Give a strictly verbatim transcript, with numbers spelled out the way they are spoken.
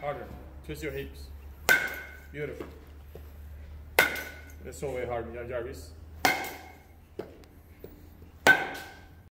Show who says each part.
Speaker 1: Harder. Twist your hips. Beautiful. That's so way hard, Jarvis.